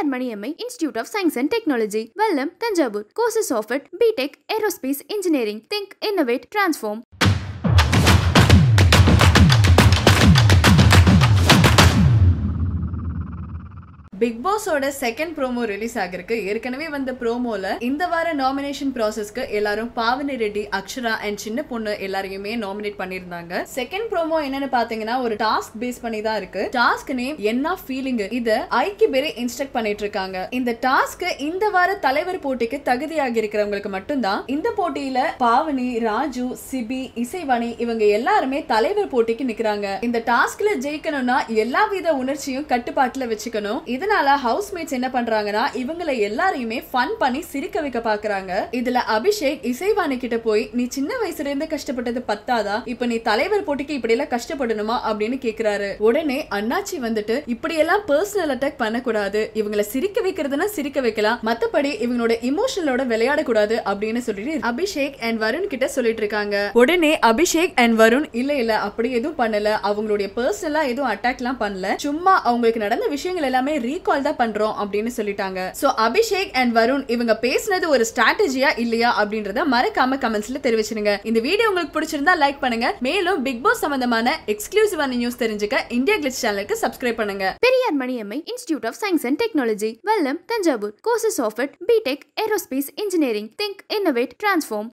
Periyar Maniammai Institute of Science and Technology, Vallam, Thanjavur. Courses offered: BTech, Aerospace Engineering. Think, Innovate, Transform. Big பாஸோட second promo release ஆகிருக்கு. ஏற்கனவே வந்த ப்ரோமோல இந்த வார nomination ப்ராசஸ்க்கு எல்லாரும் Pavani Reddy, Akshara and சின்ன பொண்ணு எல்லாரையுமே நாமினேட் பண்ணிருந்தாங்க. செகண்ட் ப்ரோமோ என்னன்னு பாத்தீங்கன்னா ஒரு டாஸ்க் பேஸ் பண்ணி தான் இருக்கு. டாஸ்க் நேம் என்ன ஃபீலிங். இத ஐக்கி பெரி இன்ஸ்ட்ரக்ட் பண்ணிட்டு இருக்காங்க. இந்த டாஸ்க் இந்த வார தலைவர் போட்டிக்கு தகுதியாகி இருக்கிறவங்களுக்கு மட்டும்தான். இந்த போட்டியில பாவனி, ராஜு, சிபி, இசைவாணி இவங்க எல்லாருமே தலைவர் போட்டிக்கு நிக்கிறாங்க. இந்த டாஸ்க்ல ஜெயிக்கணும்னா எல்லா வித உணர்ச்சியும் கட்டுப்பாட்டுல வச்சுக்கணும். இதனால ஹவுஸ்மேட்ஸ் என்ன பண்றாங்கன்னா இவங்களை எல்லாரையுமே ஃபன் பண்ணி சிரிக்க வைக்க பாக்குறாங்க. இதுல அபிஷேக் இசைவாணி கிட்ட போய், நீ சின்ன வயசுல இருந்து கஷ்டப்பட்டது பத்தாதா, இப்ப நீ தலைவர் போட்டிக்கு இப்படி எல்லாம் கஷ்டப்படணுமா அப்படின்னு கேக்குறாரு. உடனே அண்ணாச்சி வந்துட்டு, இப்படி எல்லாம் பர்சனல் அட்டாக் பண்ணக்கூடாது, இவங்களை சிரிக்க வைக்கிறதுனா சிரிக்க வைக்கலாம், மத்தபடி இவங்களோட இமோஷனலோட விளையாடக்கூடாது அப்படின்னு சொல்லிட்டு அபிஷேக் அண்ட் வருண் கிட்ட சொல்லிட்டு இருக்காங்க. உடனே அபிஷேக் அண்ட் வருண், இல்ல அப்படி எதுவும் பண்ணல, அவங்களுடைய பர்சனலா எதுவும் அட்டாக் எல்லாம் பண்ணல, சும்மா அவங்களுக்கு நடந்த விஷயங்கள் எல்லாமே ரீகால் தான் பண்றோம் அப்படின்னு சொல்லிட்டாங்க. சோ அபிஷேக் அண்ட் வருண் இவங்க பேசினது ஒரு ஸ்ட்ராட்டஜியா இல்லையா அப்படின்றத மறக்காம கமெண்ட்ஸ்ல தெரிவிச்சிருங்க. இந்த வீடியோ உங்களுக்கு பிடிச்சிருந்தா லைக் பண்ணுங்க. மேலும் பிக் பாஸ் சம்பந்தமான எக்ஸ்க்ளூசிவான நியூஸ் தெரிஞ்சுக்க இந்தியா கிளிட்ஸ் சேனலுக்கு சப்ஸ்கிரைப் பண்ணுங்க. Periyar Maniammai Institute of Science and Technology, Vallam, Thanjavur. Courses offered: BTech, Aerospace Engineering. Think, Innovate, Transform.